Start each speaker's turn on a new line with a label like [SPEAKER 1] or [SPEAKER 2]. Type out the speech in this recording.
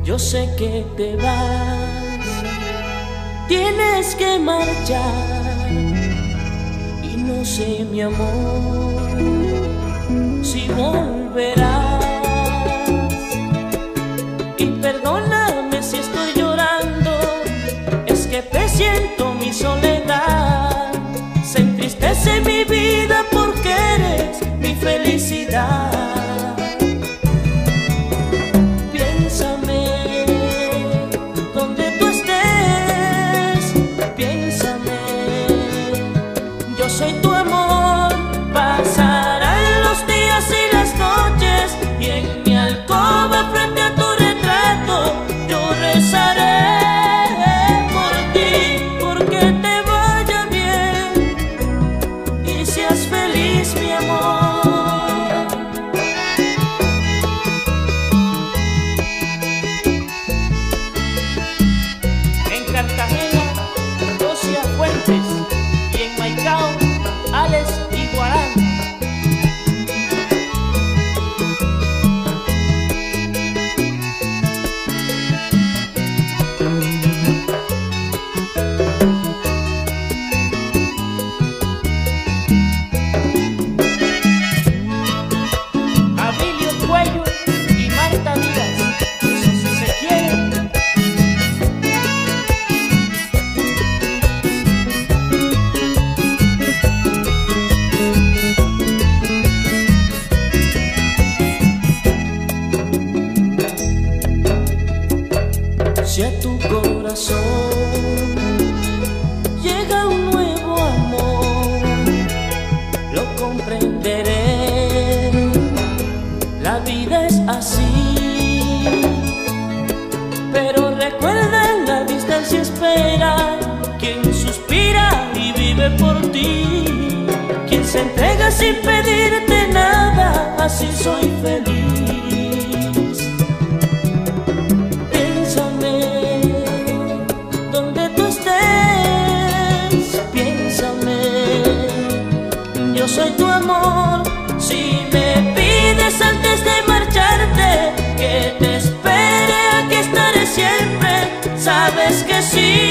[SPEAKER 1] Yo sé que te vas, tienes que marchar, y no sé, mi amor, si volverás. Y perdóname si estoy llorando, es que presiento mi soledad. Se entristece mi vida porque eres mi felicidad. Soy tu amor, pasarán los días y las noches, y en mi alcoba frente a tu retrato yo rezaré por ti, porque te vaya bien y seas feliz, mi amor. En Cartagena, Docia Fuentes, y en Maicao, Alex Iguarán. Abilio Cuello y Marta Díaz, si se quieren. Si a tu corazón llega un nuevo amor, lo comprenderé. La vida es así, pero recuerda, en la distancia espera quien suspira y vive por ti, quien se entrega sin pedirte nada, así soy feliz. Yo soy tu amor, si me pides antes de marcharte que te espere, aquí estaré siempre, sabes que sí.